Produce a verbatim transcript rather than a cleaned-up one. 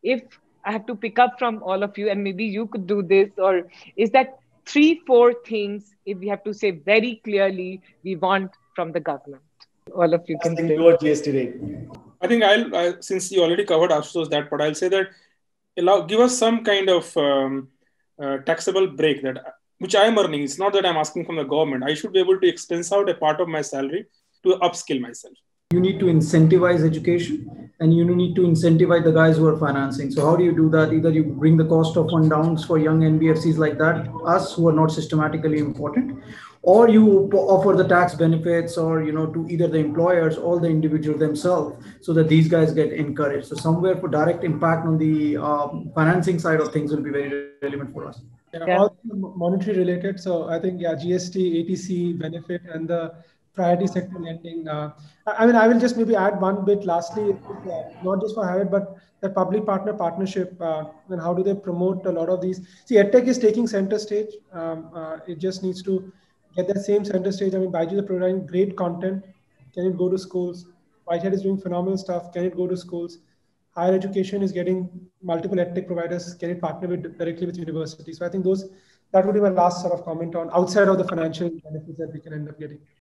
if I have to pick up from all of you, and maybe you could do this, or is that three, four things, if we have to say very clearly, we want from the government? All of you Last can thing, say. lower G S T rate. I think I'll, I, since you already covered Ashutosh that, but I'll say that allow give us some kind of um, uh, taxable break that which I am earning. It's not that I'm asking from the government. I should be able to expense out a part of my salary to upskill myself. You need to incentivize education, and you need to incentivize the guys who are financing. So how do you do that? Either you bring the cost of fund downs for young N B F Cs like that, us who are not systematically important, or you offer the tax benefits, or you know, to either the employers or the individual themselves, so that these guys get encouraged. So somewhere for direct impact on the um, financing side of things will be very relevant for us. Yeah, Yeah. all monetary related. So I think, yeah, G S T, A T C benefit, and the priority sector lending. Uh, I I mean, I will just maybe add one bit lastly, uh, not just for Hyatt, but the public partner partnership. Uh, and how do they promote a lot of these? See, EdTech is taking center stage. Um, uh, it just needs to get that same center stage. I mean, Byju's is providing great content. Can it go to schools? Whitehead is doing phenomenal stuff. Can it go to schools? Higher education is getting multiple edtech providers. Can it partner with directly with universities? So I think those that would be my last sort of comment on outside of the financial benefits that we can end up getting.